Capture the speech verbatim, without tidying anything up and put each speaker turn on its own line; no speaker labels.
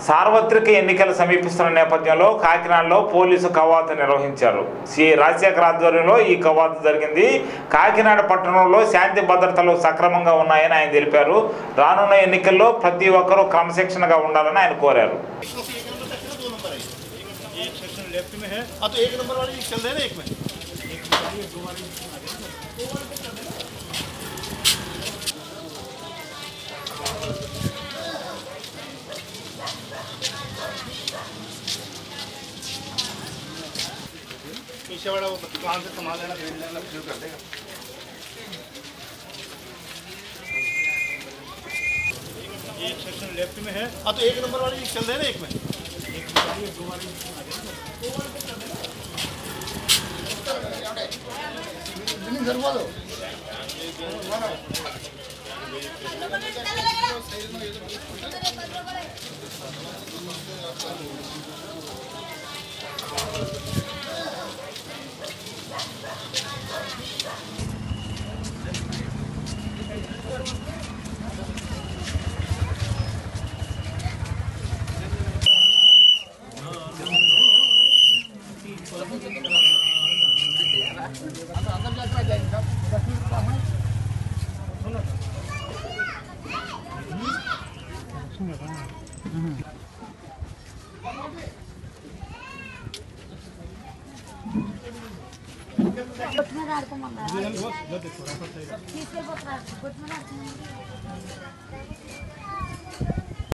సార్వత్రిక ఎన్నికలు సమీపిస్తున్న నేపథ్యంలో కాకినాడలో పోలీసు కవాతు నిర్వహించారు. సి రాజశేఖర్ ఆధ్వర్యంలో ఈ కవాతు జరిగింది. కాకినాడ పట్టణంలో శాంతి భద్రతలు సక్రమంగా ఉన్నాయని ఆయన తెలిపారు. రానున్న ఎన్నికల్లో ప్రతి ఒక్కరూ క్రమశిక్షణగా ఉండాలని ఆయన కోరారు.
पीछे वाला वो दुकान से सामान लेना खरीद लेना शुरू कर देगा। एक सेक्शन लेफ्ट में है। हाँ तो एक नंबर वाली चल रहे ना एक में
తీసుకెళ్ళిపోతున్నారు.